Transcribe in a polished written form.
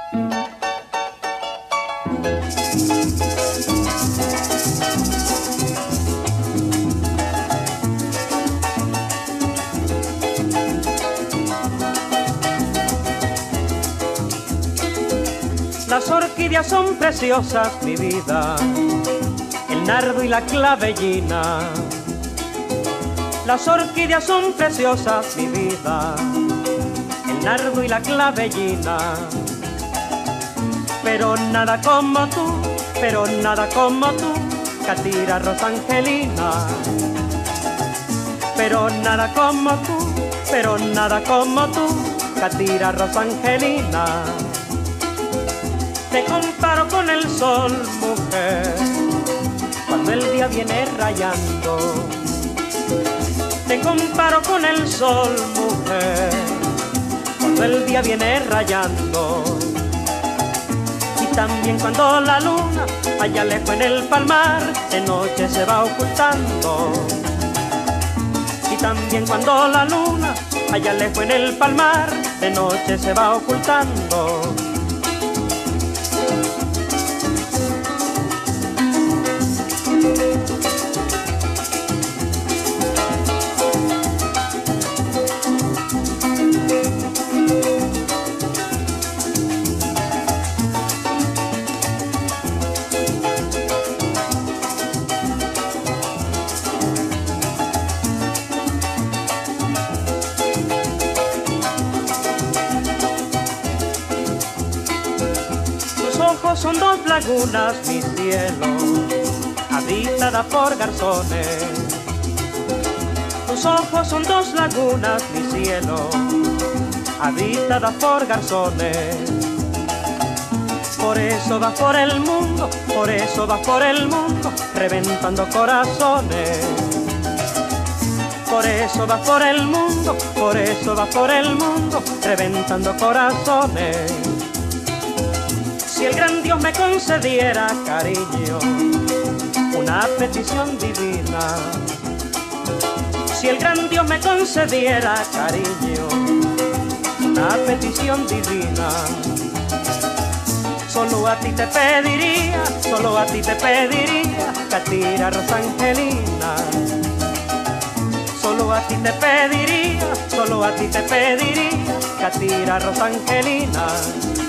Las orquídeas son preciosas, mi vida, el nardo y la clavellina. Las orquídeas son preciosas, mi vida, el nardo y la clavellina. Pero nada como tú, pero nada como tú, Catira Rosangelina. Pero nada como tú, pero nada como tú, Catira Rosangelina. Te comparo con el sol, mujer, cuando el día viene rayando. Te comparo con el sol, mujer, cuando el día viene rayando. Y también cuando la luna, allá lejos en el palmar, de noche se va ocultando. Y también cuando la luna, allá lejos en el palmar, de noche se va ocultando. Son dos lagunas, mi cielo, habitadas por garzones. Tus ojos son dos lagunas, mi cielo, habitadas por garzones. Por eso vas por el mundo, por eso vas por el mundo, reventando corazones. Por eso vas por el mundo, por eso vas por el mundo, reventando corazones. Si el gran Dios me concediera, cariño, una petición divina. Si el gran Dios me concediera, cariño, una petición divina. Solo a ti te pediría, solo a ti te pediría, Catira Rosangelina. Solo a ti te pediría, solo a ti te pediría, Catira Rosangelina.